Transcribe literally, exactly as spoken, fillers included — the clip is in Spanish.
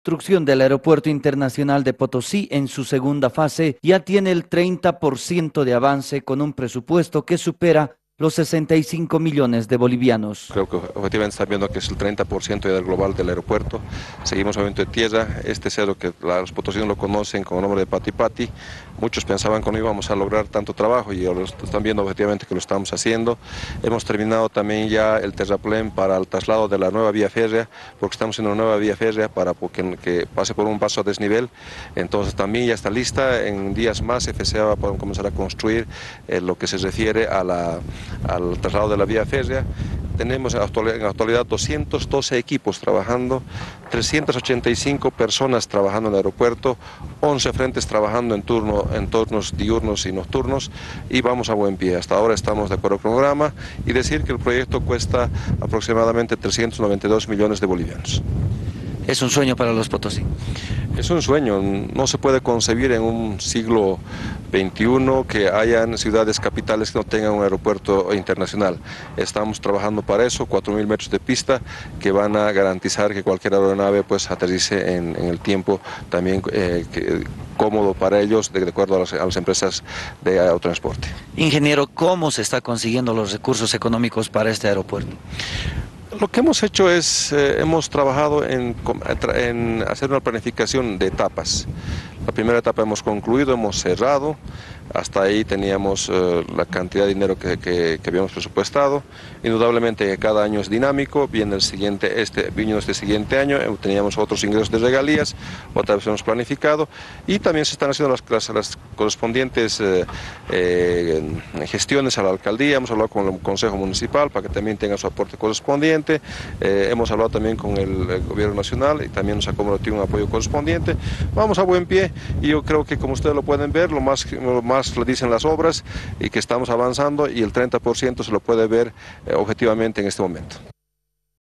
construcción del Aeropuerto Internacional de Potosí en su segunda fase ya tiene el treinta por ciento de avance con un presupuesto que supera los sesenta y cinco millones de bolivianos. Creo que objetivamente están viendo que es el treinta por ciento del global del aeropuerto. Seguimos movimiento de tierra. Este cerro que los potosinos lo conocen con el nombre de Pati Pati. Muchos pensaban que no íbamos a lograr tanto trabajo y ahora están viendo objetivamente que lo estamos haciendo. Hemos terminado también ya el terraplén para el traslado de la nueva vía férrea, porque estamos en una nueva vía férrea para que, que pase por un paso a desnivel. Entonces también ya está lista. En días más F C A va a poder comenzar a construir eh, lo que se refiere a la al traslado de la vía férrea. Tenemos en la actualidad doscientos doce equipos trabajando, trescientas ochenta y cinco personas trabajando en el aeropuerto, once frentes trabajando en, turno, en turnos diurnos y nocturnos y vamos a buen pie. Hasta ahora estamos de acuerdo con el programa y decir que el proyecto cuesta aproximadamente trescientos noventa y dos millones de bolivianos. Es un sueño para los Potosí. Es un sueño, no se puede concebir en un siglo veintiuno que hayan ciudades capitales que no tengan un aeropuerto internacional. Estamos trabajando para eso, cuatro mil metros de pista que van a garantizar que cualquier aeronave pues aterrice en, en el tiempo también eh, que, cómodo para ellos, de, de acuerdo a las, a las empresas de aerotransporte. Ingeniero, ¿cómo se está consiguiendo los recursos económicos para este aeropuerto? Lo que hemos hecho es, eh, hemos trabajado en, en hacer una planificación de etapas. La primera etapa hemos concluido, hemos cerrado, hasta ahí teníamos eh, la cantidad de dinero que, que, que habíamos presupuestado. Indudablemente cada año es dinámico, viene el siguiente, este, vino este siguiente año, teníamos otros ingresos de regalías, otra vez hemos planificado y también se están haciendo las, las, las correspondientes eh, eh, gestiones a la alcaldía, hemos hablado con el Consejo Municipal para que también tenga su aporte correspondiente, eh, hemos hablado también con el, el Gobierno Nacional y también nos ha comprometido un apoyo correspondiente. Vamos a buen pie y yo creo que como ustedes lo pueden ver, lo más, lo más lo dicen las obras y que estamos avanzando y el treinta por ciento se lo puede ver eh, objetivamente en este momento.